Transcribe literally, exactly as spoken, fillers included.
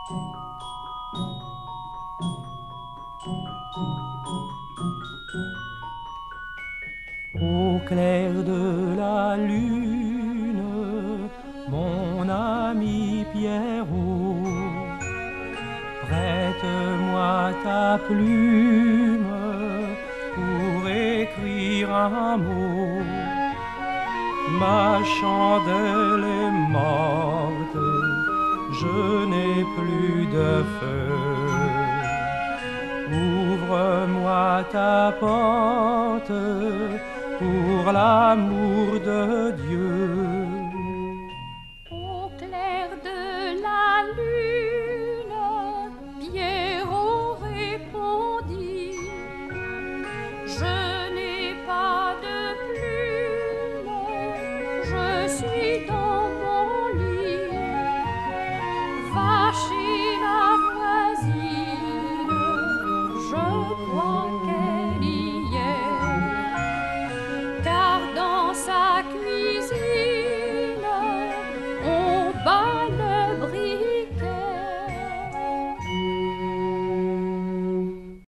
Au clair de la lune, mon ami Pierrot, prête-moi ta plume pour écrire un mot. Ma chandelle est morte, je n'ai plus de feu. Ouvre-moi ta porte pour l'amour de Dieu.